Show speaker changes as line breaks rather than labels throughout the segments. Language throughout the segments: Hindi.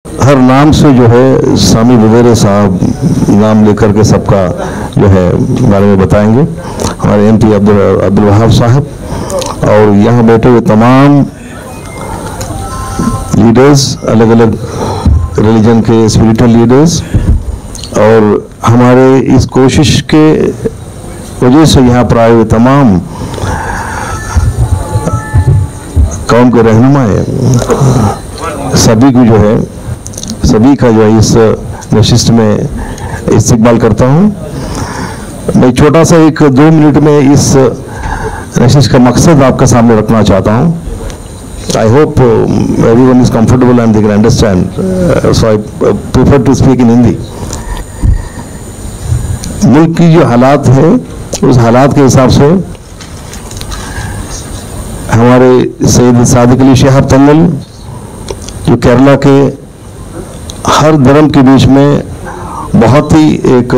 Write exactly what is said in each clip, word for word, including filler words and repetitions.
हर नाम से जो है स्वामी वगैरह साहब नाम लेकर के सबका जो है बारे में बताएंगे। हमारे एम पी अब्दुल अब्दुल वहाब साहब और यहाँ बैठे हुए तमाम लीडर्स, अलग अलग रिलीजन के स्पिरिचुअल लीडर्स, और हमारे इस कोशिश के वजह से यहाँ पर आए हुए तमाम कौम के रहनुमा है, सभी को जो है सभी का जो है इस नशिस्त में इस्तकबाल करता हूँ। मैं छोटा सा एक दो मिनट में इस नशिस्त का मकसद आपके सामने रखना चाहता हूँ। I hope uh, everyone is comfortable and they can understand. Uh, so I uh, prefer to speak in Hindi. मुल्क की जो हालात है उस हालात के हिसाब से हमारे सैयद सादिक अली शिहाब तंगल जो केरला के हर धर्म के बीच में बहुत ही एक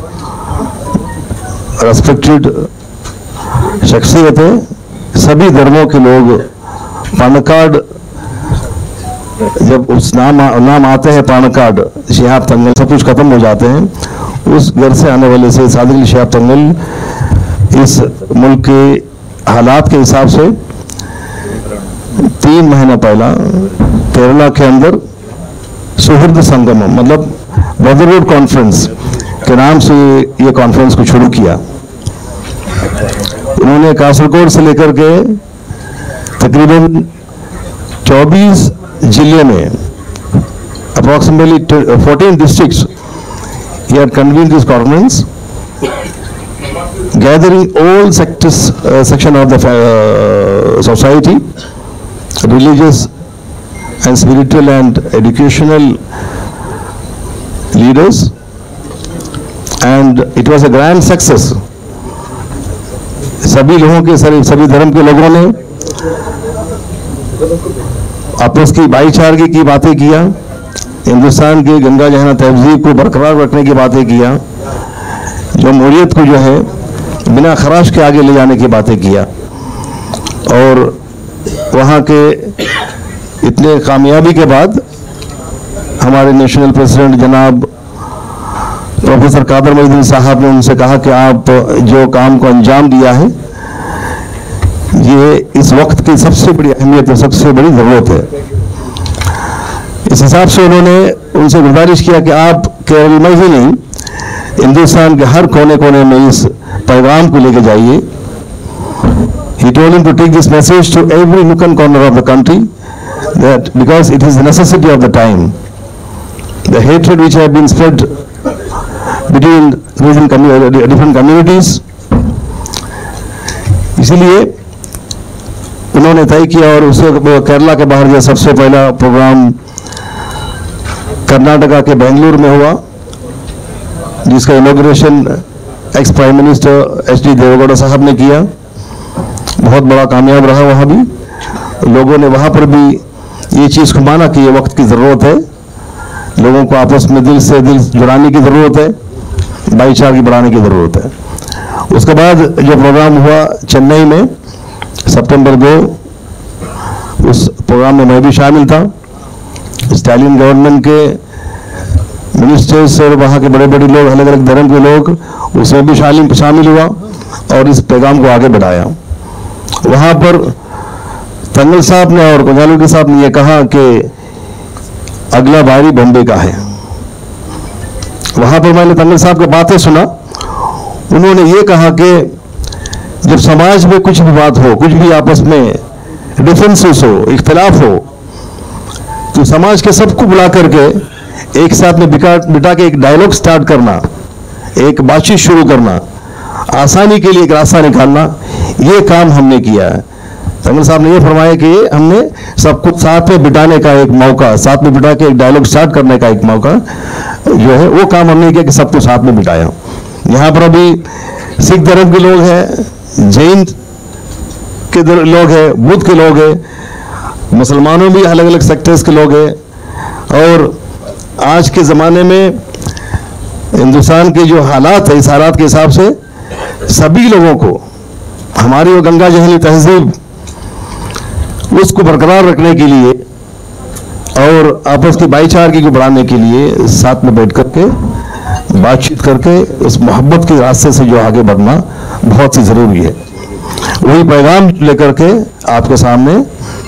रेस्पेक्टेड शख्सियत है। सभी धर्मों के लोग पानकार्ड, जब उस नाम नाम आते हैं पानकार्ड शिहाब तंगल, सब कुछ खत्म हो जाते हैं। उस घर से आने वाले से सादिक अली शिहाब तंगल इस मुल्क के हालात के हिसाब से तीन महीना पहला केरला के अंदर सुहृद संगमम मतलब ब्रदरहुड कॉन्फ्रेंस के नाम से ये कॉन्फ्रेंस को शुरू किया। उन्होंने कासरगोड से लेकर के तकरीबन चौबीस जिले में approximately fourteen districts he had convened this conference, gathering all sectors uh, section of the uh, society, religious and spiritual and educational leaders, and it was a grand success. सभी लोगों के सभी धर्म के लोगों ने आपस की भाईचारगी की बातें किया, हिंदुस्तान के गंगा जमुना तहजीब को बरकरार रखने की बातें किया, जमहूरियत को जो है बिना खराश के आगे ले जाने की बातें किया। और वहाँ के इतने कामयाबी के बाद हमारे नेशनल प्रेसिडेंट जनाब प्रोफेसर कादर मोइनुद्दीन साहब ने उनसे कहा कि आप जो काम को अंजाम दिया है ये इस वक्त की सबसे बड़ी अहमियत है, सबसे बड़ी ज़रूरत है। इस हिसाब से उन्होंने उनसे गुजारिश किया कि आप केरल में ही नहीं हिंदुस्तान के हर कोने कोने में इस पैगाम को लेके जाइए। He told him to take this message to every nook and corner of the country, that because it is the necessity of the time. The hatred which have been spread between different communities, इसीलिए उन्होंने तय किया और उससे केरला के बाहर जो सबसे पहला प्रोग्राम कर्नाटका के बेंगलुरु में हुआ, जिसका inauguration ex prime minister H D Deve Gowda साहब ने किया। बहुत बड़ा कामयाब रहा। वहाँ भी लोगों ने वहाँ पर भी ये चीज़ को माना कि ये वक्त की ज़रूरत है, लोगों को आपस में दिल से दिल जुड़ाने की ज़रूरत है, भाईचारगी बढ़ाने की ज़रूरत है। उसके बाद जो प्रोग्राम हुआ चेन्नई में सितंबर दो, उस प्रोग्राम में मैं भी शामिल था। स्टालिन गवर्नमेंट के मिनिस्टर्स और वहाँ के बड़े बड़े लोग, अलग अलग धर्म के लोग उसमें भी शामिल शामिल हुआ और इस पैगाम को आगे बढ़ाया। वहाँ पर तंगल साहब ने और कोजालुडी साहब ने यह कहा कि अगला बारी बॉम्बे का है। वहाँ पर मैंने तंगल साहब की बातें सुना। उन्होंने ये कहा कि जब समाज में कुछ भी बात हो, कुछ भी आपस में डिफरेंसेस हो, इख्तिलाफ हो, तो समाज के सबको बुला करके एक साथ में बिठा बिठा के एक डायलॉग स्टार्ट करना, एक बातचीत शुरू करना, आसानी के लिए एक रास्ता निकालना, ये काम हमने किया है। तंगल साहब ने ये फरमाया कि हमने सब कुछ साथ में बिठाने का एक मौका, साथ में बिठा के एक डायलॉग स्टार्ट करने का एक मौका जो है वो काम हमने किया कि सबको साथ में बिठाया। यहाँ पर अभी सिख धर्म के लोग हैं, जैन के लोग हैं, बुद्ध के लोग हैं, मुसलमानों भी अलग अलग सेक्टर्स के लोग हैं। और आज के ज़माने में हिंदुस्तान के जो हालात है, इस हालात के हिसाब से सभी लोगों को हमारी वो गंगा जमुनी तहजीब उसको बरकरार रखने के लिए और और आपस की भाईचारगी को बढ़ाने के लिए साथ में बैठ करके बातचीत करके उस मोहब्बत के रास्ते से जो आगे बढ़ना बहुत ही ज़रूरी है। वही पैगाम लेकर के आपके सामने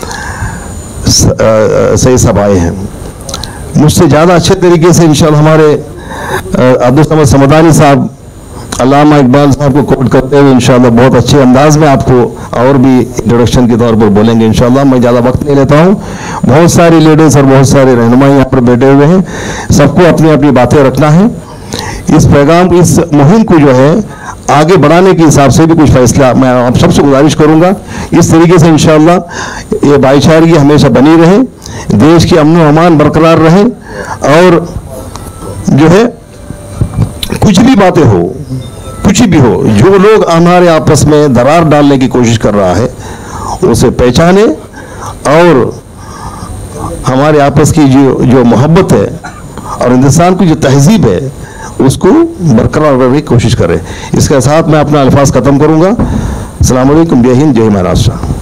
सही सब आए हैं। मुझसे ज़्यादा अच्छे तरीके से इंशाअल्लाह हमारे अब्दुल समद समदानी साहब अल्लामा इकबाल साहब को कोट करते हुए इंशाअल्लाह बहुत अच्छे अंदाज में आपको और भी इंट्रोडक्शन के तौर पर बोलेंगे इंशाअल्लाह। मैं ज़्यादा वक्त नहीं लेता हूँ। बहुत सारे लीडर्स और बहुत सारे रहनुमा यहाँ पर बैठे हुए हैं, सबको अपनी अपनी बातें रखना है। इस पैगाम इस मुहिम को जो है आगे बढ़ाने के हिसाब से भी कुछ फैसला मैं आप सबसे गुजारिश करूँगा। इस तरीके से इंशाअल्लाह ये भाईचारगी हमेशा बनी रहे, देश की अमन व अमान बरकरार रहे और जो है कुछ भी बातें हो, कुछ भी हो, जो लोग हमारे आपस में दरार डालने की कोशिश कर रहा है उसे पहचाने और हमारे आपस की जो जो मोहब्बत है और हिंदुस्तान की जो तहजीब है उसको बरकरार करने की कोशिश करें। इसके साथ मैं अपना अल्फाज ख़त्म करूँगा। अस्सलाम वालेकुम, जय हिंद, जय महाराष्ट्र।